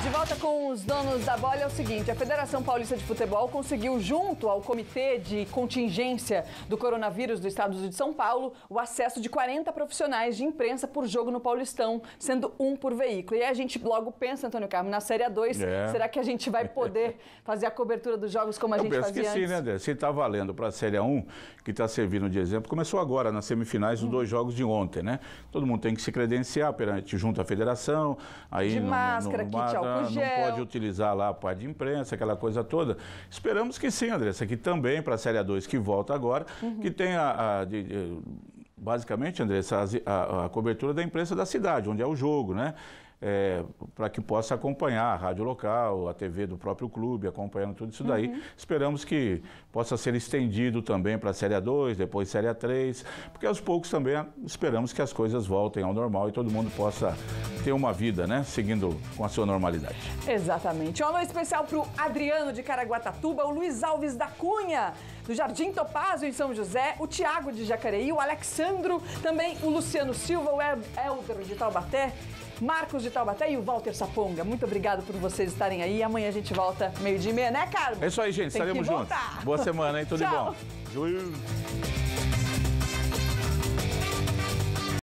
De volta com os donos da bola é o seguinte, a Federação Paulista de Futebol conseguiu, junto ao Comitê de Contingência do Coronavírus do Estado de São Paulo, o acesso de 40 profissionais de imprensa por jogo no Paulistão, sendo um por veículo. E aí a gente logo pensa, Antônio Carmo, na Série A2, será que a gente vai poder fazer a cobertura dos jogos como a gente fazia antes? Eu penso que sim, né, André? Se está valendo para a Série A1, que está servindo de exemplo, começou agora, nas semifinais dos dois jogos de ontem, né? Todo mundo tem que se credenciar junto à federação, aí de máscara, kit álcool gel. Não pode utilizar lá a parte de imprensa, aquela coisa toda. Esperamos que sim, Andressa, que também para a Série A2 que volta agora, que tenha basicamente, Andressa, a cobertura da imprensa da cidade, onde é o jogo, né? Para que possa acompanhar a rádio local, a TV do próprio clube, acompanhando tudo isso daí. Esperamos que possa ser estendido também para a Série A2, depois Série A3, porque aos poucos também esperamos que as coisas voltem ao normal e todo mundo possa ter uma vida, né, seguindo com a sua normalidade. Exatamente. Um alô especial para o Adriano de Caraguatatuba, o Luiz Alves da Cunha, do Jardim Topázio em São José, o Tiago de Jacareí, o Alexandro, também o Luciano Silva, o Helder de Taubaté, Marcos de Taubaté e o Walter Saponga. Muito obrigado por vocês estarem aí. Amanhã a gente volta 12:30, né, Carlos? É isso aí, gente. Estaremos juntos. Boa semana, hein? Tudo de bom.